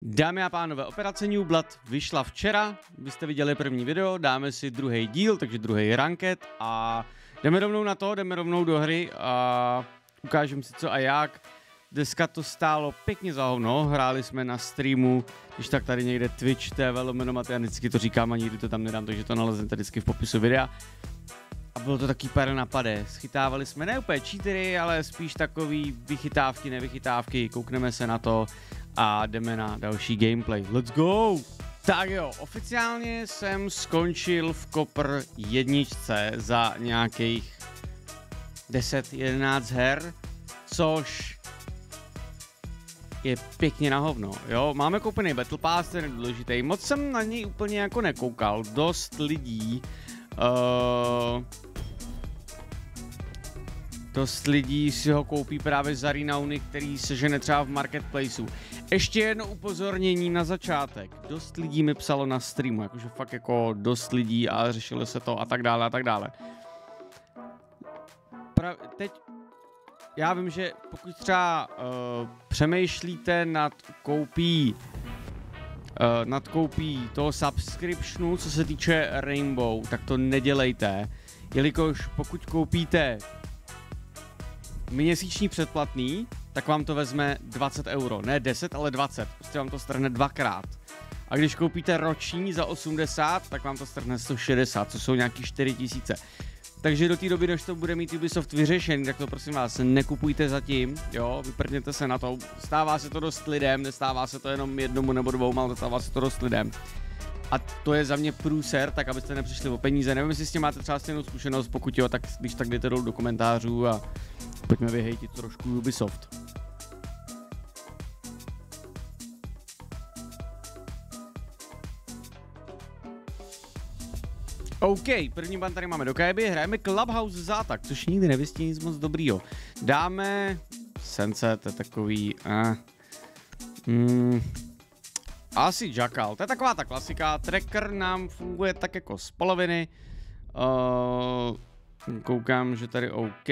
Dámy a pánové, operace New Blood vyšla včera, byste viděli první video, dáme si druhý díl, takže druhý ranked a jdeme rovnou na to, jdeme rovnou do hry a ukážeme si co a jak. Dneska to stálo pěkně za hovno, hráli jsme na streamu, když tak tady někde Twitch TV, já vždycky to říkám a nikdy to tam nedám, takže to naleznete vždycky v popisu videa. A bylo to taky pár napade, schytávali jsme ne úplně cheatery, ale spíš takový vychytávky, nevychytávky, koukneme se na to a jdeme na další gameplay. Let's go! Tak jo, oficiálně jsem skončil v Copper 1 za nějakých 10-11 her, což je pěkně na hovno, jo. Máme koupený Battle Pass, ten je důležitý, moc jsem na něj úplně jako nekoukal, dost lidí si ho koupí právě za renowny, který sežene třeba v marketplaceu. Ještě jedno upozornění na začátek. Dost lidí mi psalo na streamu, jakože fakt jako dost lidí a řešilo se to a tak dále a tak dále. Teď já vím, že pokud třeba přemýšlíte nad koupí toho subscriptionu, co se týče Rainbow, tak to nedělejte, jelikož pokud koupíte měsíční předplatný, tak vám to vezme 20 euro, ne 10, ale 20, prostě vám to strhne dvakrát. A když koupíte roční za 80, tak vám to strhne 160, co jsou nějaký 4000. Takže do té doby, než to bude mít Ubisoft vyřešený, tak to prosím vás nekupujte zatím, jo, vyprdněte se na to. Stává se to dost lidem, nestává se to jenom jednomu nebo dvou, ale stává se to dost lidem. A to je za mě průser, tak abyste nepřišli o peníze. Nevím, jestli s tím máte třeba stejnou zkušenost, pokud jo, tak když tak jdete dolů do komentářů a pojďme vyhejtit trošku Ubisoft. OK, první ban tady máme do Kajby, hrajeme Clubhouse zátak, což nikdy nevystí nic moc dobrýho. Dáme Sunset, to je takový, asi Jackal, to je taková ta klasika, tracker nám funguje tak jako z poloviny. Koukám, že tady OK,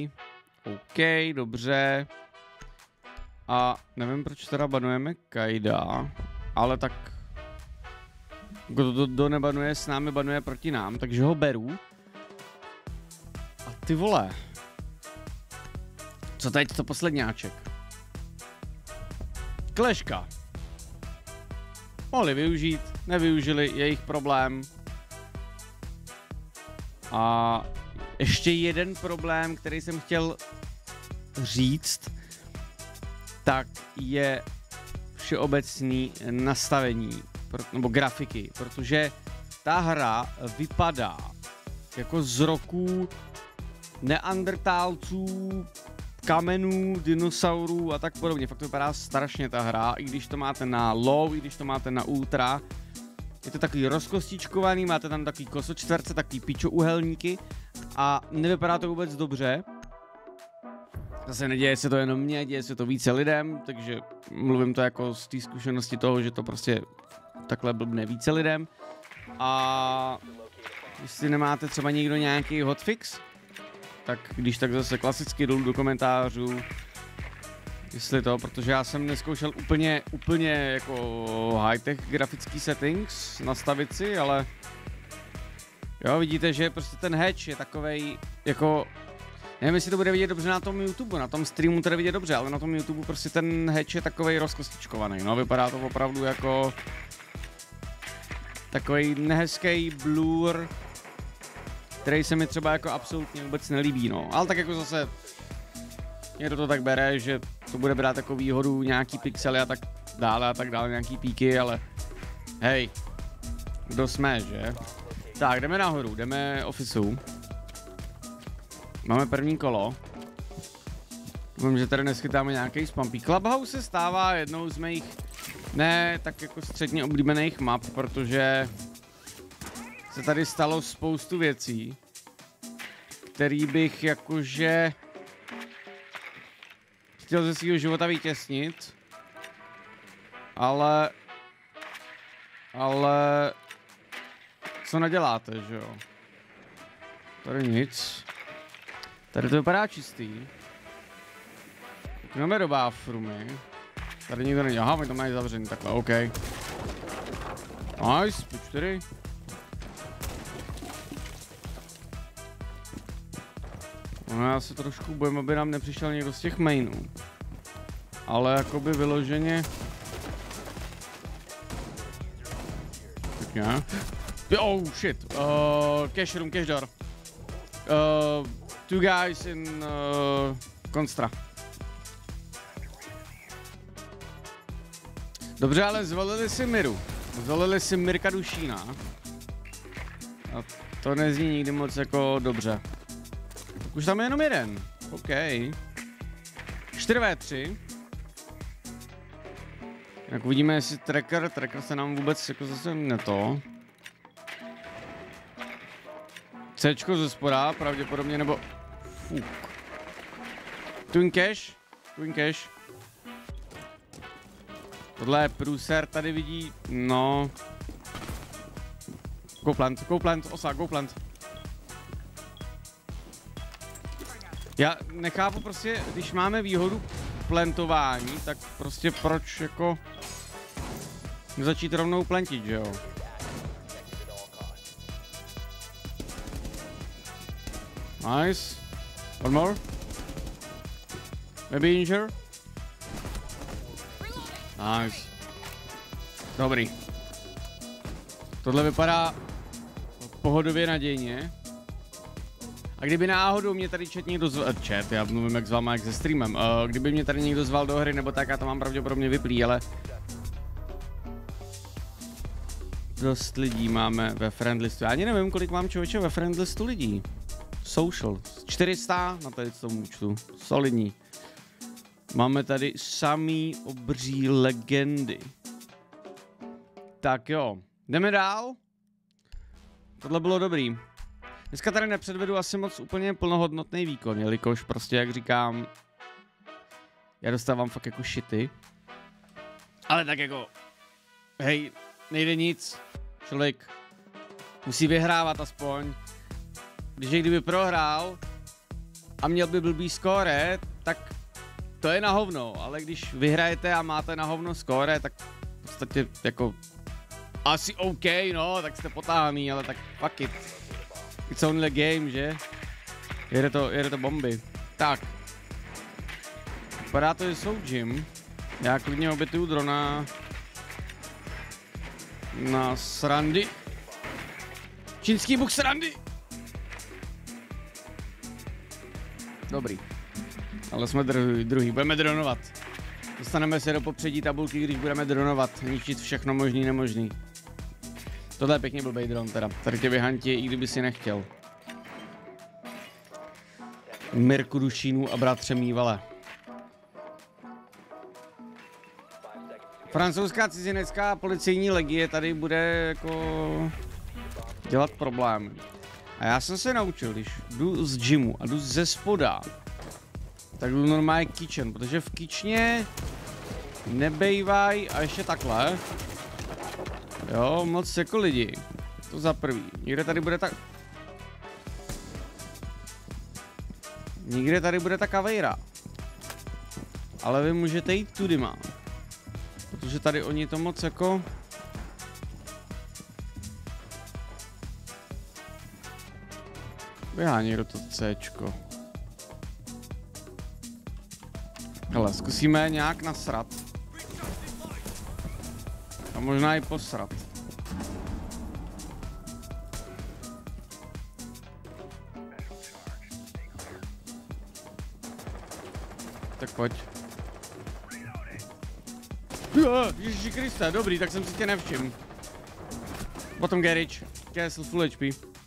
dobře. A nevím, proč teda banujeme Kajda, ale tak kdo nebanuje s námi, banuje proti nám, takže ho beru. A ty vole, co teď to posledňáček? Kleška. Mohli využít, nevyužili, jejich problém. A ještě jeden problém, který jsem chtěl říct, tak je všeobecný nastavení, nebo grafiky, protože ta hra vypadá jako z roku neandertálců, kamenů, dinosaurů a tak podobně. Fakt to vypadá strašně ta hra, i když to máte na low, i když to máte na ultra. Je to takový rozkostičkovaný, máte tam takový kosočtverce, takový pičouhelníky a nevypadá to vůbec dobře. Zase neděje se to jenom mně, děje se to více lidem, takže mluvím to jako z té zkušenosti toho, že to prostě takhle blbne více lidem. A jestli nemáte třeba někdo nějaký hotfix, tak když tak zase klasicky dolů do komentářů, jestli to, protože já jsem neskoušel úplně jako high-tech grafický settings nastavit si, ale jo, vidíte, že prostě ten hatch je takovej jako, nevím, jestli to bude vidět dobře na tom YouTube, na tom streamu to jde vidět dobře, ale na tom YouTube prostě ten hatch je takovej rozkostičkovaný, no, vypadá to opravdu jako takový nehezký blur, který se mi třeba jako absolutně vůbec nelíbí, no. Ale tak jako zase někdo to tak bere, že to bude brát jako výhodu nějaký pixely a tak dále, nějaký píky, ale hej, kdo jsme, že? Tak, jdeme nahoru, jdeme officeu. Máme první kolo. Vím, že tady neschytáme nějaký spampí. Clubhouse se stává jednou z mých ne tak jako středně oblíbených map, protože se tady stalo spoustu věcí, který bych jakože chtěl ze svého života vytěsnit, ale co neděláte, že jo? Tady nic. Tady to vypadá čistý. Jdeme do bathroomy. Tady nikdo není. Aha, my to mají zavřený takhle, OK. Nice, 4. No já se trošku bojím, aby nám nepřišel někdo z těch mainů. Ale jakoby vyloženě... Pěkně. Oh shit, cash room, cash door. Two guys in Constra. Dobře, ale zvolili si Miru. Zvolili si Mirka Dušína. A to nezní nikdy moc jako dobře. Tak už tam je jenom jeden. OK. 4v3. Jak uvidíme, jestli tracker se nám vůbec jako zase neto. Cčko ze spoda, pravděpodobně, nebo... Fuk. Twin cash. Tohle je průser, tady vidí, no... Go plant, osa, go plant. Já nechápu prostě, když máme výhodu plantování, tak prostě proč jako... Začít rovnou plantit, že jo? Nice. One more. Maybe injure. Nice. Dobrý. Tohle vypadá pohodově nadějně. A kdyby náhodou mě tady někdo zval... Chat, já mluvím jak s váma, jak se streamem. Kdyby mě tady někdo zval do hry, nebo tak, já to mám pravděpodobně vyplý, ale... Dost lidí máme ve friendlistu. Já ani nevím, kolik mám člověče ve friendlistu lidí. Social. 400 na tady tomu účtu. Solidní. Máme tady samý obří legendy. Tak jo. Jdeme dál. Tohle bylo dobrý. Dneska tady nepředvedu asi moc úplně plnohodnotný výkon, jelikož prostě, jak říkám, já dostávám fakt jako shity. Ale tak jako, hej, nejde nic. Člověk musí vyhrávat aspoň. Když kdyby prohrál a měl by blbý skóre, tak to je na hovno, ale když vyhrajete a máte na hovno skóre, tak v podstatě jako asi OK, no, tak jste potáhaný, ale tak fuck it. It's only a game, že? Jede to bomby. Tak. Vypadá to, že jsou gym. Já klidně obětuju drona na srandy. Čínský buk srandy. Dobrý. Ale jsme druhý. Budeme dronovat. Dostaneme se do popředí tabulky, když budeme dronovat. Ničit všechno možný, nemožný. Tohle je pěkně blbej dron teda. Tady tě vyhantí, i kdyby si nechtěl. Mirku Dušínu a bratře Mívale. Francouzská cizinecká policejní legie tady bude jako dělat problém. A já jsem se naučil, když jdu z gymu a jdu ze spoda, tak jdu normálně kitchen, protože v kitcheně nebejvaj a ještě takhle. Jo, moc jako lidi. To za prvý. Někde tady bude ta kavejra. Ale vy můžete jít tudy má. Protože tady oni to moc jako... Běhá někdo to Cčko. Hele, zkusíme nějak nasrat. A možná i posrat. Tak pojď. Ježiši Kriste, dobrý, tak jsem si tě nevšiml. Potom garage, castle full HP.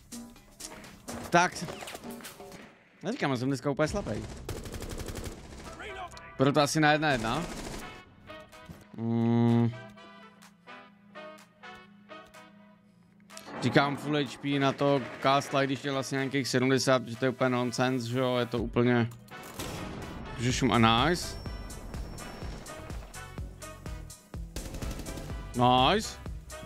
Tak. Neříkám, já jsem dneska úplně slabý. Proto asi na 1-1. Říkám full HP na to castle, když je vlastně nějakých 70, že to je úplně nonsense, že jo, je to úplně... Že šum a nice. Nice.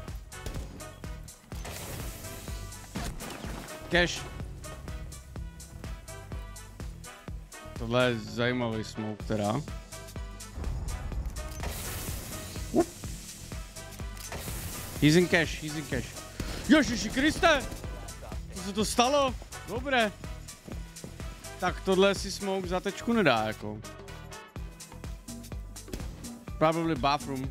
Cash. Tohle je zajímavý smoke teda. He's in cash, he's in cash. Ježiši Kriste! Co se to stalo? Dobré. Tak tohle si smoke za tečku nedá jako. Probably bathroom.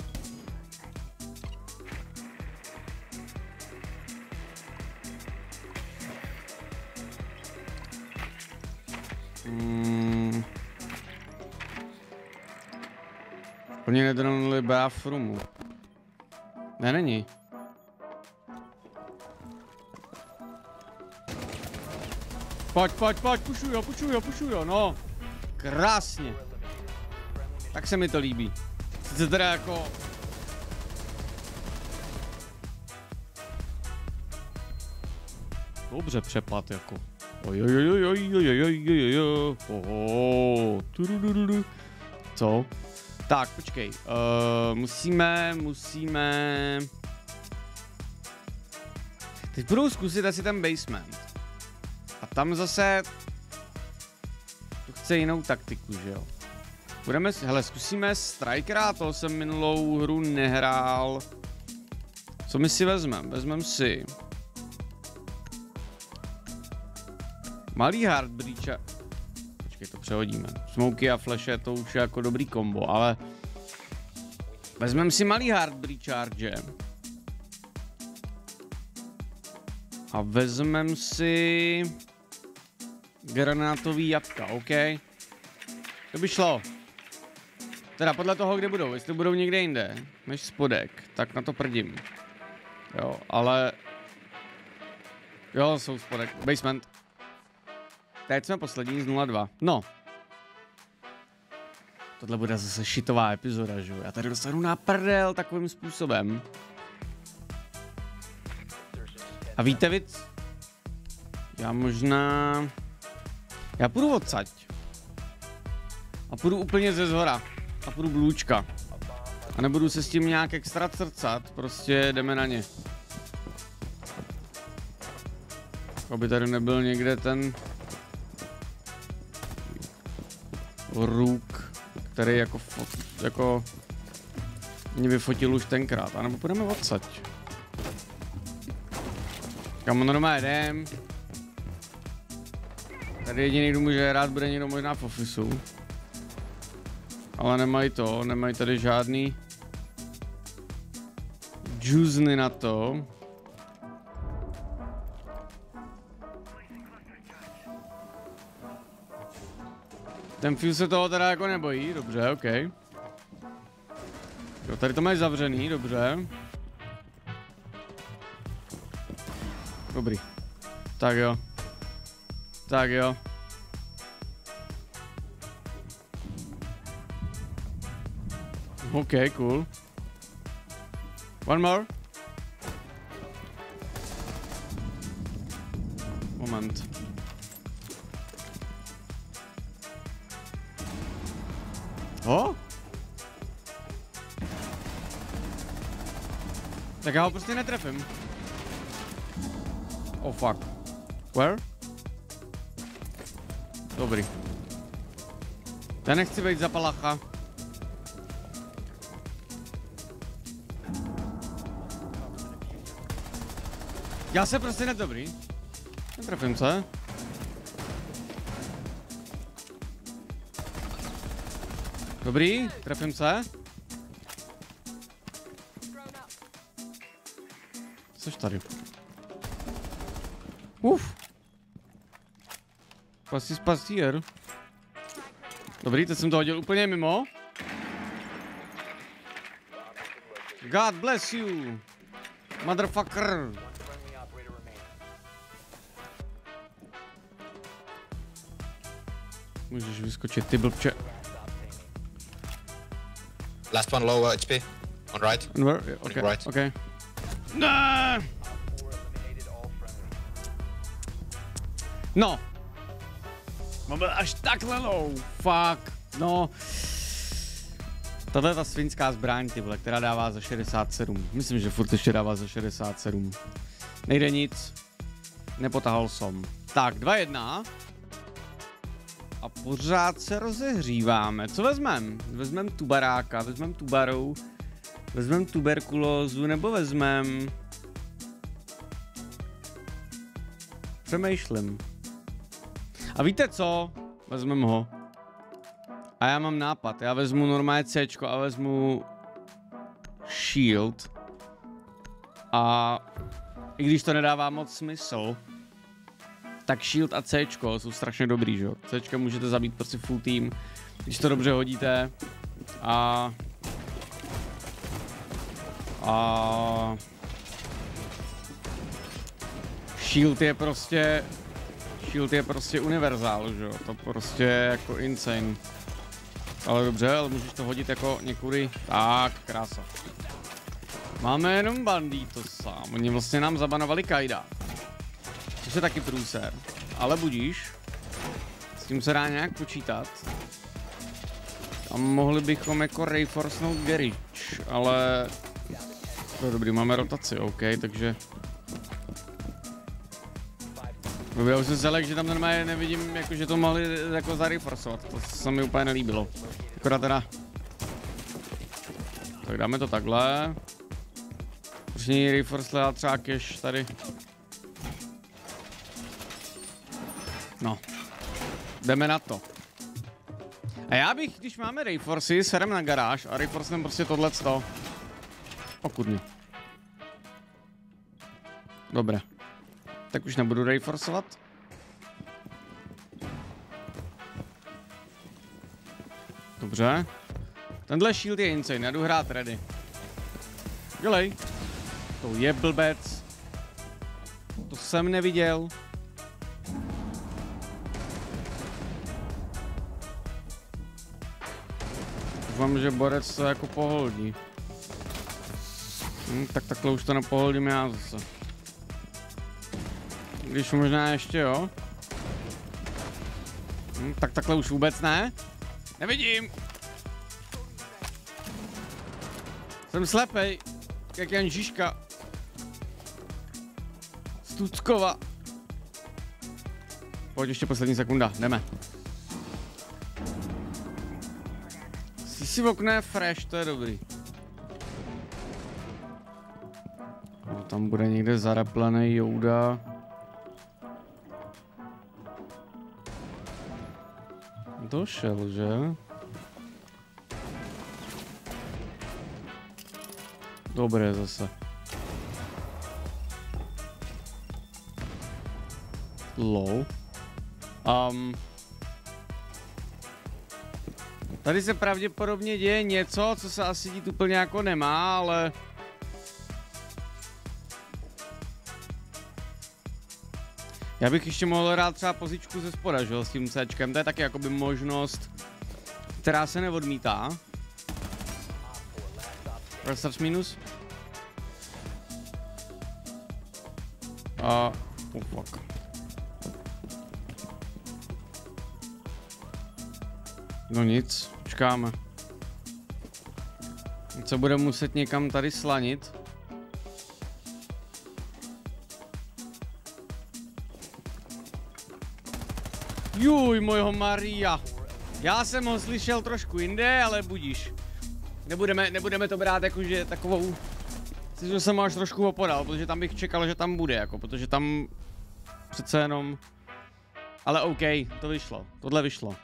Plně nedronuli bathroomu. Ne, není. Pojď, pušuj ho, no. Krásně. Tak se mi to líbí. Sice teda jako... Dobře přepad jako. Co? Tak, počkej. Musíme... Teď budou zkusit asi ten basement. A tam zase... To chce jinou taktiku, že jo? Budeme, hele, zkusíme Strikera, toho jsem minulou hru nehrál. Co my si vezmeme? Vezmeme si... Malý Heart Breach. Počkej, to přehodíme. Smoky a flashe, to už je jako dobrý kombo, ale... Vezmeme si malý Heart Breach. A vezmeme si... Granátový jatka, OK? To by šlo. Teda podle toho, kde budou. Jestli budou někde jinde, než spodek, tak na to prdím. Jo, ale... Jo, jsou spodek. Basement. Teď jsme poslední z 0-2. No. Tohle bude zase šitová epizoda, že jo? Já tady dostanu na prdel takovým způsobem. A víte víc? Já možná... Já půjdu odsaď. A půjdu úplně ze zhora. A půjdu blůčka. A nebudu se s tím nějak extra crcat, prostě jdeme na ně. Aby tady nebyl někde ten... Růk, který jako mě vyfotil už tenkrát, anebo půjdeme odsaď. Kam normálně jdem. Tady jediný, kdo může hrát, bude někdo možná v ofisu. Ale nemají tady žádný džuzny na to. Ten Fuse se toho teda jako nebojí, dobře, OK. Jo, tady to mají zavřený, dobře. Dobrý. Tak jo. Tak jo. OK, cool. One more. Moment. Oh? Tak já ho prostě netrefím. Oh fuck. Where? Dobrý. Já nechci být za palacha. Já se prostě nedobrý. Netrefím se. Dobrý, trefím se. Což tady? Pastier. Dobrý, teď jsem to hodil úplně mimo. God bless you, motherfucker. Můžeš vyskočit, ty blbče. Last one low HP. On right. On where? Yeah, okay. Right. Okay. Nah! No. Mám byl až takhle low. Fuck. No. Tohle je ta svinská zbraň, ty vole, která dává za 67. Myslím, že furt ještě dává za 67. Nejde nic. Nepotahal jsem. Tak, 2-1. A pořád se rozehříváme. Co vezmem? Vezmem tu baráka, vezmem tu barou. Vezmem tuberkulózu nebo vezmem... Přemýšlím. A víte co? Vezmem ho. A já mám nápad. Já vezmu normálně C a vezmu... Shield. A... I když to nedává moc smysl, tak Shield a C jsou strašně dobrý, že jo? C můžete zabít prostě full team, když to dobře hodíte. A Shield je prostě univerzál, že jo? To prostě je jako insane. Ale dobře, ale můžeš to hodit jako někudy. Tak, krása. Máme jenom bandito sám. Oni vlastně nám zabanovali Kaida. Což je taky průser. Ale budíš. S tím se dá nějak počítat. A mohli bychom jako reinforcenout garage, ale... To je dobrý, máme rotaci, OK, takže... Já už jsem zelek, že tam normálně nevidím, jako, že to mohli jako zareinforcovat. To se mi úplně nelíbilo. Akorát teda... Tak dáme to takhle. Počný reinforce dá třeba cash tady. No. Jdeme na to. A já bych, když máme reinforcy, serem na garáž a reinforcem prostě tohleto. Okudně. Dobré. Tak už nebudu reinforcovat. Dobře. Tenhle shield je insane, já jdu hrát ready. Dělej. To je blbec. To jsem neviděl. Doufám, že borec to jako poholdí. Tak takhle už to nepoholdím já zase. Když možná ještě jo. Tak takhle už vůbec ne. Nevidím. Jsem slepej. Jak Jan Žižka. Z Tuckova. Pojď, ještě poslední sekunda, jdeme. Si v okne fresh, to je dobrý. No, tam bude někde zareplený Jouda. Došel, že? Dobré zase. Low. Tady se pravděpodobně děje něco, co se asi dít úplně jako nemá, ale... Já bych ještě mohl hrát třeba pozičku ze spoda, že s tím Cčkem, to je taky jakoby možnost, která se neodmítá. Restart minus. Oh fuck. No nic, počkáme. Co bude muset někam tady slanit. Juj, mojho Maria. Já jsem ho slyšel trošku jinde, ale budíš. Nebudeme to brát jakože takovou... Že jsem až trošku opodal, protože tam bych čekal, že tam bude, jako, protože tam přece jenom... Ale OK, to vyšlo, tohle vyšlo.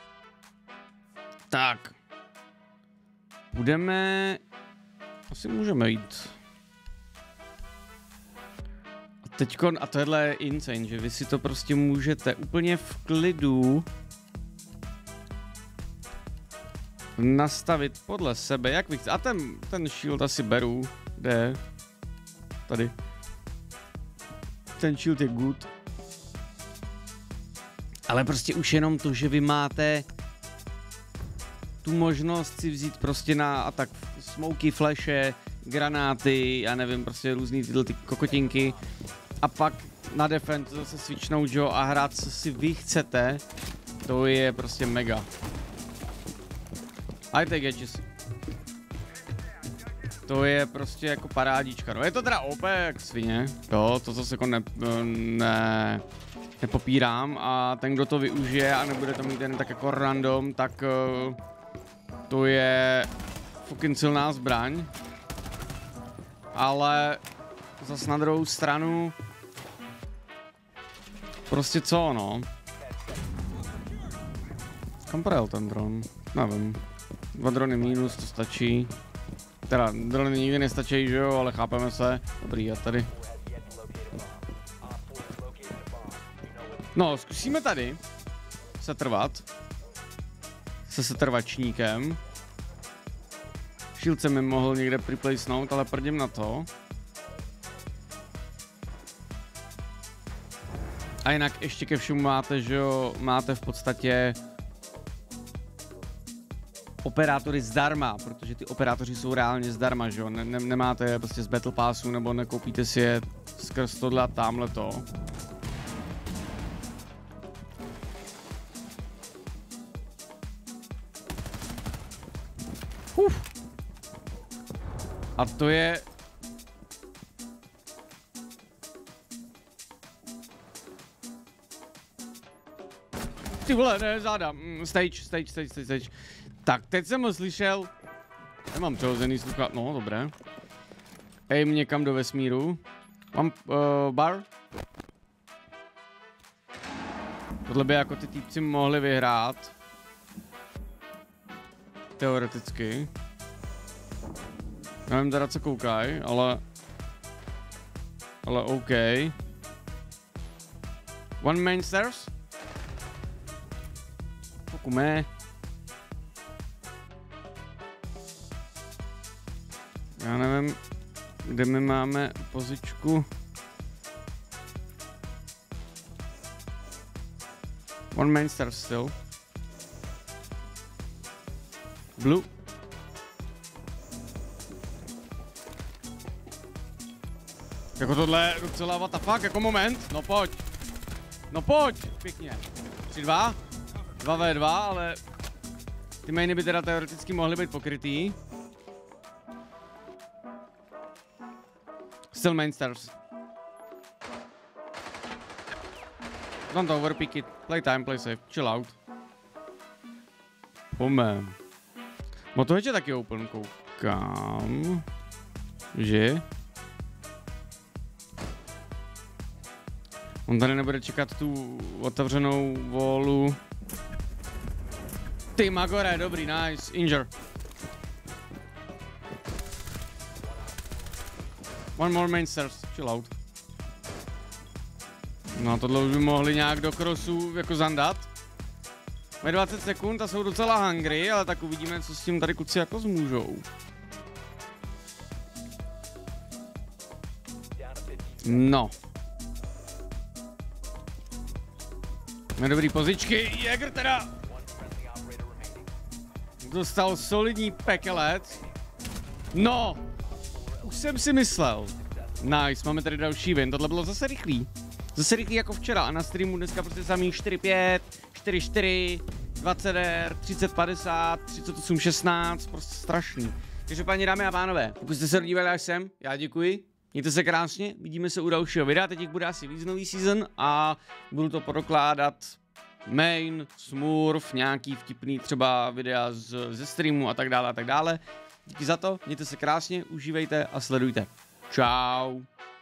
Tak. Budeme... Asi můžeme jít. A teďkon, a tohle je insane, že vy si to prostě můžete úplně v klidu nastavit podle sebe, jak vy chcete. A ten shield asi beru. Kde? Tady. Ten shield je good. Ale prostě už jenom to, že vy máte tu možnost si vzít prostě na atak smoky, flashe, granáty, já nevím, prostě různý tyhle ty kokotinky a pak na defense zase switchnout, jo, a hrát, co si vy chcete, to je prostě mega. I take edges. To je prostě jako parádička, no je to teda OP jak svině, jo, to zase jako nepopírám a ten, kdo to využije a nebude to mít jen tak jako random, tak to je fucking silná zbraň. ale zas na druhou stranu prostě co, no? Kam projel ten dron? Nevím. 2 drony minus, to stačí. Teda, drony nikdy nestačí, že jo, ale chápeme se. Dobrý, a tady. No, zkusíme tady setrvat. Se setrvačníkem. Shield se mi mohl někde připlacenout, ale prdím na to. A jinak ještě ke všemu máte, že jo, máte v podstatě operátory zdarma, protože ty operátoři jsou reálně zdarma, že jo, nemáte je prostě z Battle Passu, nebo nekoupíte si je skrz tohle a támhleto. A to je... Ty vole, ne, záda. Stage. Tak, teď jsem ho slyšel. Nemám přehozený sluchat, no, dobré. Aim někam do vesmíru. Mám bar. Tohle by jako ty týpci mohli vyhrát. Teoreticky. Nevím teda, co koukaj, ale OK. One main stairs? Pokume. Já nevím, kde my máme pozičku. One main stairs still. Blue. Jako tohle je docela what the fuck, jako moment, no pojď, pěkně. 3-2, 2v2, ale ty mainy by teda teoreticky mohly být pokrytý. Still main stairs. Don't overpick it, play time, play safe, chill out. Pome. No to ještě taky open, koukám. Že? On tady nebude čekat tu otevřenou wallu. Ty Magore, dobrý, nice, injure. One more main stairs, chill out. No tohle už by mohli nějak do crossu jako zandat. Mají 20 sekund a jsou docela hungry, ale tak uvidíme, co s tím tady kluci jako zmůžou. No. Na dobrý pozičky, Jäger teda dostal solidní pekelec. No, už jsem si myslel. Nice, máme tady další win, tohle bylo zase rychlý. Zase rychlý jako včera a na streamu dneska prostě samý 4-5, 4-4, 20R, 30-50, 38-16, prostě strašný. Takže paní dámy a pánové, pokud jste se dívali až sem, já děkuji. Mějte se krásně, vidíme se u dalšího videa, teď bude asi víc nový season a budu to prokládat main, smurf, nějaký vtipný třeba videa ze streamu a tak dále a tak dále. Díky za to, mějte se krásně, užívejte a sledujte. Čau.